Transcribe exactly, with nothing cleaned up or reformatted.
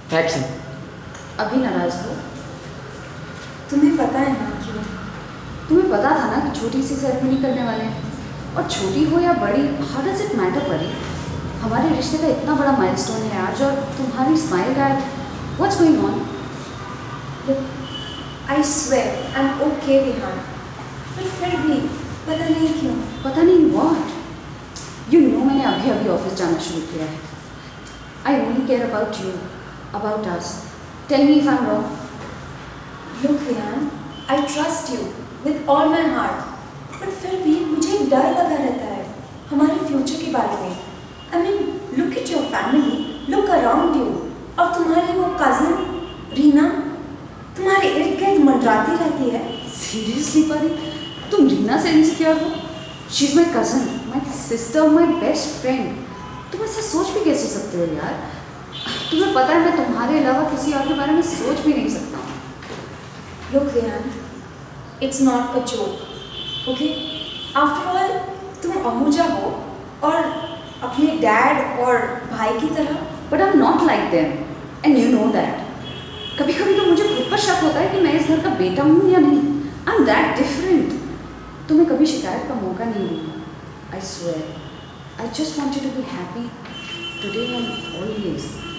Action. अभी नाराज हो? तुम्हें पता है ना क्यों? तुम्हें पता था ना कि छोटी सी सेरेमनी करने वाले हैं, और छोटी हो या बड़ी, हाउ डज इट मैटर परी? हमारे रिश्ते का इतना बड़ा माइलस्टोन है आज, और तुम्हारी स्माइल गायब। What's going on? I swear I am okay Vihan, पर फिर भी पता नहीं क्यों। पता नहीं व्हाट? यू नो मैंने अभी अभी ऑफिस जाना शुरू किया है। I only care about you, about us. Tell me if I am wrong. Look Vihan, I trust you with all my heart, पर फिर भी मुझे एक डर लगा रहता है हमारे फ्यूचर के बारे में। I mean, look at your family, look around you, और तुम्हारी वो कजिन रीना तुम्हारे इर्द गिर्द मंडराती रहती है। सीरियसली परी, तुम रीना से इनसिक्योर हो? She is my cousin, my sister, my best friend. तुम ऐसा सोच भी कैसे सकते हो यार? तुम्हें पता है मैं तुम्हारे अलावा किसी और के बारे में सोच भी नहीं सकता हूँ। Look Vihaan, it's not a joke, okay? After all, तुम अहूजा हो और अपने डैड और भाई की तरह। But I am not like them, and you know that. कभी कभी तो मुझे खुद पर शक होता है कि मैं इस घर का बेटा हूँ या नहीं। I am that different. तुम्हें कभी शिकायत का मौका नहीं दूंगा। I swear. I just want you to be happy today and always.